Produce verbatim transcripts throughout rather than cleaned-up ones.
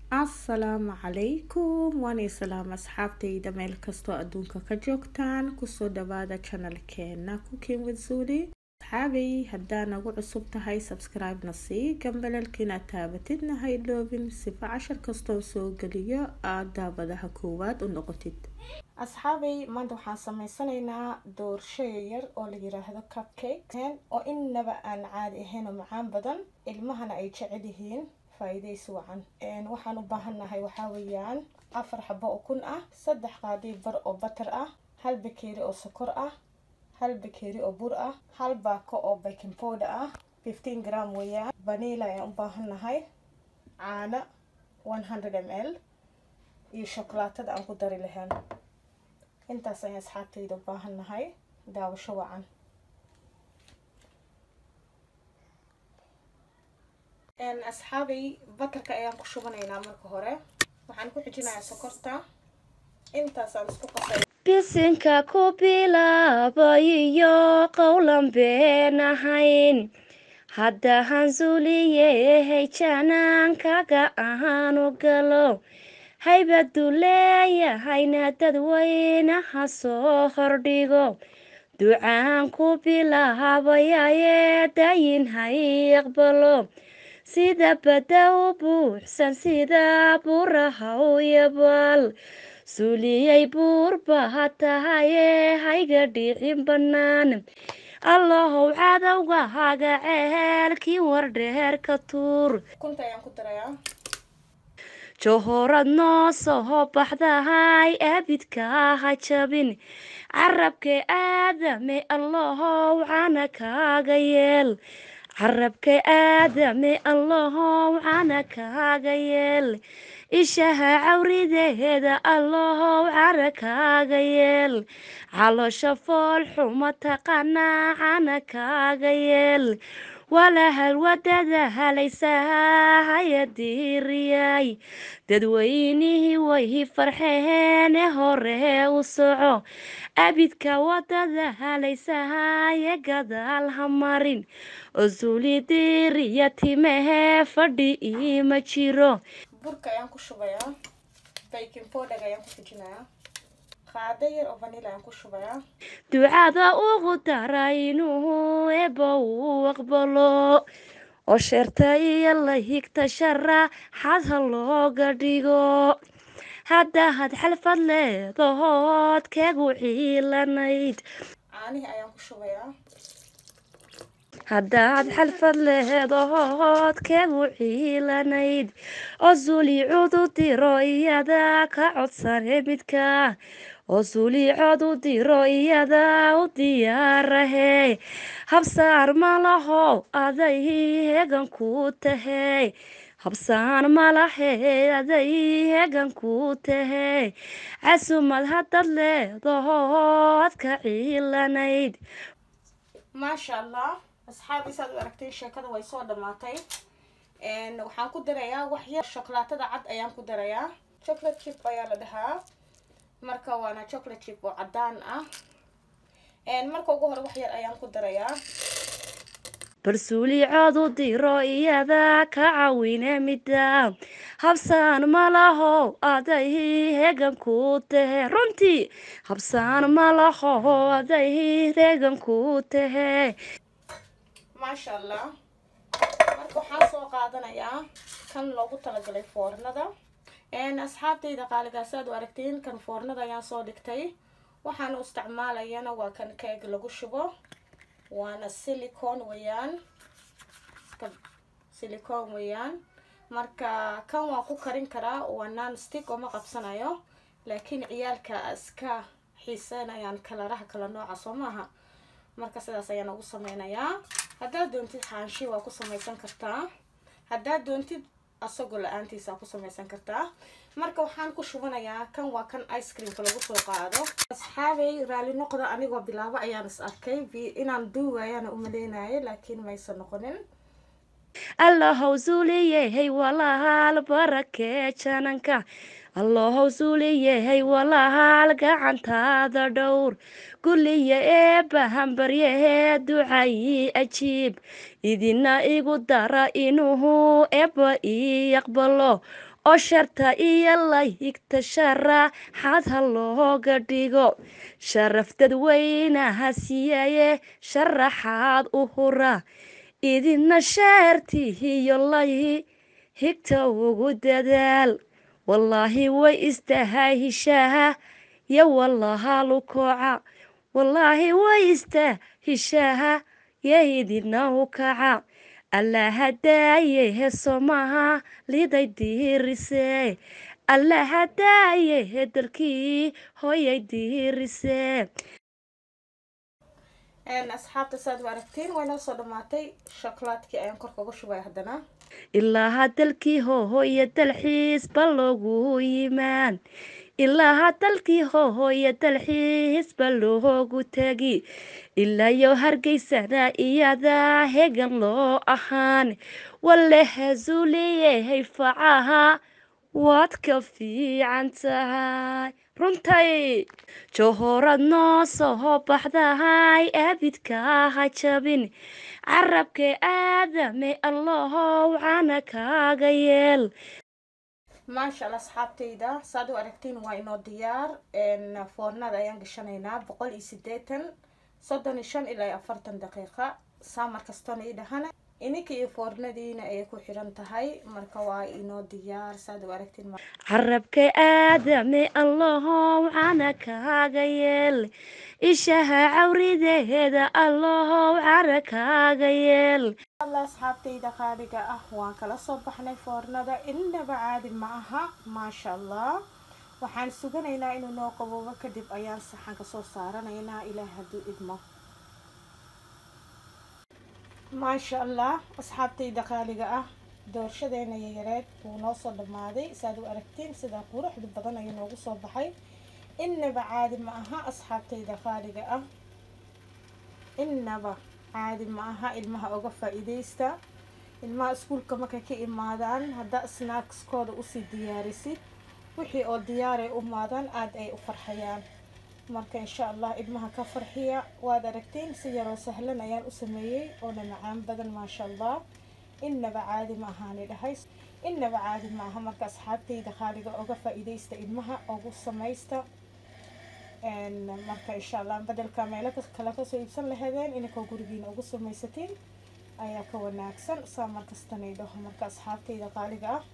Asalaamu calaykum waan islaam asxaabtayda meel kastoo adduunka ka joogtaan kusoo dhawaada channelkeena Cooking with Zuli. asxaabay haddaa nagu cusub tahay subscribe na sii gambalalkiina taabatidna ha iloobin sifa cashar kastoo soo geliyo aad daawadaha koowaad u noqotid. asxaabay maanta waxaan sameysanaynaa doorsho yar oo la yiraahdo cupcake oo innaba aan caadi ahayn oo macaan badan ilmahana ay jecel yihiin faa'iideysi wacan. een waxaan u baahanahay waxa weeyaan afar xabo oo kun ah, saddex qaadi bar oo butter ah, hal bakeeri oo sokor ah, hal bakeeri oo bur ah, hal baako oo baking powder ah, fifteen gram weeyaan, vanilla ayaan u baahanahay, caano one hundred milliliters iyo shukulaatada aan ku dari lahayn. intaas ayaan asxaabtayda u baahanahay. daawasho wacan. een asxaabay butterka ayaan ku shubanaynaa marka hore. waxaan ku xijinayaa sokorta. intaas aan isku qasay. bisinka ku bilaabayo qowlan been ahayn haddahan zuliyehay janaankaga ahaanu galo haybadu leeyahayna dadweynaha soo hordhigo ducaan ku bilaabayayee dayin hay aqbalo sida bada u buuxsan sida buraha u yabal zuliyay buurba ha tahayee hayga dhicin bannaan allahow cadowga haga ceelkii wardheer ka tuur. kunta ayaan ku darayaa. johorad noo soo baxdahay abidka ha jabin carabka aadame allahow cana kaaga yeel carabka aadame allahow cana kaaga yeel ishaha cawrideeda allahow cara kaaga yeel caloosha fool xuma taqaanaa cana kaaga yeel walahal wadada halaysaha hayadiiriyay dadweynihii way farxeene hore u soco abidka wadada halaysaha ye gadaal ha marin oo zuli diiriya timehe fadhi iima jiro. burka ayaan ku shubayaa. baking powder ayaan ku xijinayaa. qaado yar oo vanilla ayaan ku shubayaa. ducada ugu dara inuu eebba uu aqbalo oo sheerta iyo la higta sharaxaad ha looga dhigo haddaad xalfad leedahood keegu ciilanayd caanihii ayaan ku shubayaa. haddaad xalfad leedahood keegu ciilanayd oo zuli cudu diro iyada ka codsane midka oo zuli cod u diro iyada u diyaarahe habsaan malaho aday hegan ku tahay habsaan malahe aday hegan ku tahay casumad haddaad leedahood ka ciilanayd. maasha allah asxaabi saad u aragtay sheekada way soo dhamaatay. een waxaan ku darayaa wax yar shukulaatada cad ayaan ku darayaa. chocolate chip ayaa la dhahaa marka waana chocolate chip oo cadaan ah. een marka ugu hore wax yar ayaan ku darayaa. balsuuli cod u diro iyada ka caawine midda habsaan malaho aday hegan ku tahe runtii habsaan malaho aday hegan ku tahe. maasha allah marka waxaan soo qaadanayaa kan loogu talagalay foornada. een asxaabtayda qaaligaas aad u aragtiin kan foornada ayaan soo dhigtay. waxaan u isticmaalayana waa kan keeg lagu shubo waana silicone weeyaan silicone weeyaan marka kan waan ku karin karaa waa non stick oo ma qabsanayo laakiin ciyaalka iska xiiseynayaan kalaraha kala nooca soo maaha marka sidaas ayaan ugu sameynayaa. haddaad doontid xaanshi waa ku samaysan kartaa, haddaad doontid asagoo la-aantiisa ku samaysan kartaa. marka waxaan ku shubanayaa kan waa kan ice creamka lagu soo qaado. asxaabay raali noqda anigoo bilaabo ayaan is arkay inaan duugayaana u maleynayay laakiin maysan noqonin. allahow zuliyehay walaal barakee jananka allahow zuliyehay walaal gacantaada dhowr gulliya eebba hambaryahee ducayi ajiib idina igu dara inuhu eebba ii aqbalo oo sharta iyo layigta sharaxaad ha looga dhigo sharaf dadweynaha siiyaye sharaxaad u hura idina sheertihiyo layi higta ugu dadaal wallaahi way istahahishaha yo wallaha lukoca wallaahi way istahishaha yo idina u kaca alla hadaaye heesomaha liday diirise alla hadaaye dalkii hooyay diirise asxaabta saad u aragtiin way noo soo dhamaatay shokolaadkii ayaan korka uga shubay haddana ilaa hadalkii hoohooyo dalxiis ba loogu yimaan ilaa hadalkii hoohooyo dalxiis ba loogu tegi ilaa yo hargeysana iyada hegan loo ahaan walle hazuuliyehay facaha waad ka fiican tahay runtay johorad noo soo baxdahay abidka ha jabin carabka aadame allahow cana kaaga yeel maasha allah asxaabtayda saad u aragtiin waa inoo diyaar foornada ayaan gashanaynaa boqol iyo sideetan soddon iyo shan ilaa afartan daqiiqa saamar kastana ii dhahana ininka iyo foornadiina ayay ku xiran tahay marka waa inoo diyaar saad u aragtiin carabka aadame allahow cana kaaga yeel ishaha cawrideeda allahow cara kaaga yeel allah asxaabtayda qaaliga ah waan kala soo baxnay foornada innaba caadi ma aha maasha allah waxaan suganaynaa inuu noo qaboobo kadib ayaan saxanka soo saaranaynaa ilaah hadduu idmo maasha allah asxaabtayda qaaliga ah doorashadeena yareed wuu noo soo dhammaaday saad u aragtiin sidaa quruxda badan ayuu noogu soo baxay innaba caadi ma aha asxaabtayda qaaliga ah innaba caadi ma aha ilmaha uga faa-iideysta ilmaha iskuulka markay ka imaadaan haddaa snackskooda usii diyaarisid wixii oo diyaaray u maadaan aada ay u farxayaan marka insha allah ilmaha ka farxiya waad aragtiin si yaroo sahlan ayaan u sameeyey oona macaan badan maasha allah innaba caadi ma ahaani dhahay innaba caadi ma aha marka asxaabtayda qaaliga uga faa-iideysta ilmaha ugu samaysta marka insha allah bedelka meelo kale kasoo iibsan lahaydeen inkoo gurigiina ugu samaysatiin ayaa ka wanaagsan saa markastanay dhaho marka asxaabtayda qaaliga ah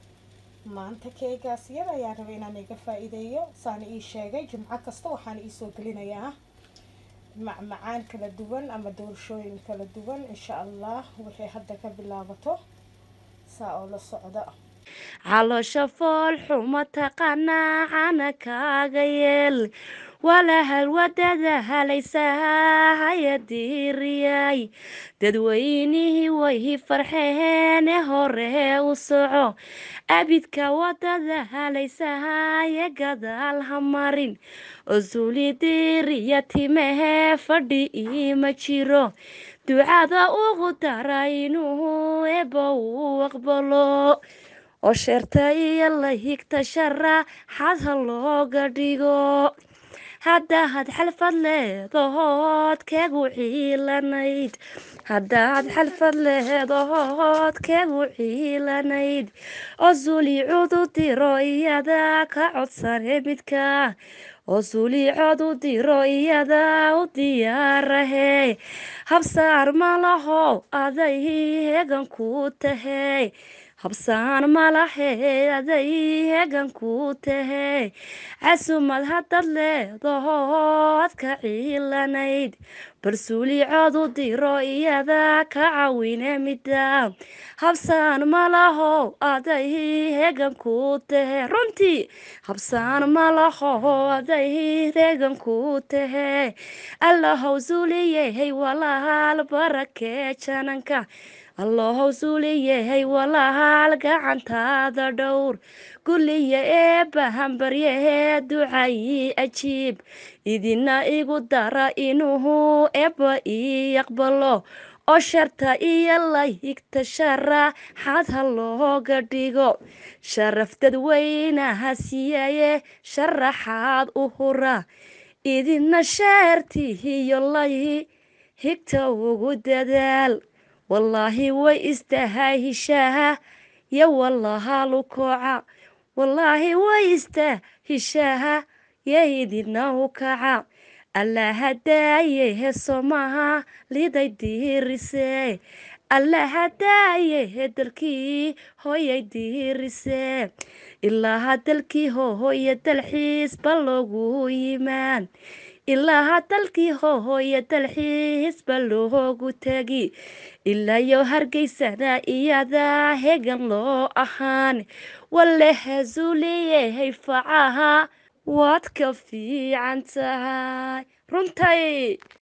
maanta keegaas yada ayaan rabay inaan iga faa-iideeyo saana ii sheegay jimco kasta waxaana iisoo gelinayaa macmacaan kala duwan ama doorashooyin kala duwan insha allah waxay hadda ka bilaabato saa oo la socda caloosha fool xuma taqaanaa cana kaaga yeel walahal wadada halaysaha haya diiriyay dadweynihii way farxeene hore u soco abidka wadada halaysaha ya gadaal ha marin osuli diiriya timehe fadhi ima jiro ducada ugu dara inuu eba u aqbalo oo sheerta iyo layigta sharaxaad ha looga dhigo haddaad xalfad leedahood keegu ciilanayd haddaad xalfad leedahood keegu ciilanayd oo suli cudu diro iyada ka codsane midka oo suli cod u diro iyada u diyaarahe habsaar malaho aday hegan ku tahay habsaan malahe aday hegan ku tahay casumad haddaad leedahood ka ciilanayd balsuuli cod u diro iyada ka cawine mida habsaan malaho aday hegan ku tahay runtii habsaan malaho aday hegan ku tahay allahow suuliyehay walaal barakee jananka allahow suuliyehay walaal gacantaada dhowr gulliya eebba hambaryahee ducayi ajiib idina igu dara inuhu eebba ii aqbalo oo sharta iyo layigta sharaxaad ha looga dhigo sharaf dadweynaha siiyaye sharaxaad u hura idina sheertihiyo layi higta ugu dadaal wallaahi way istahahishaha يا والله لكوعا والله ويسته هشاها يا يدينا وكعا الله هدايه الصماها لدي ديرسي الله هدايه دلكي هو يديرسي إلا هدلكي هو هو يدلحيس بلوغو يمان ilaa hadalkii hoohooya dalxiis ba loogu tagi ilaa yo hargeysana iyadaa hegan loo ahaan wale hazuuleeyahay facaha waad ka fiican tahay runtay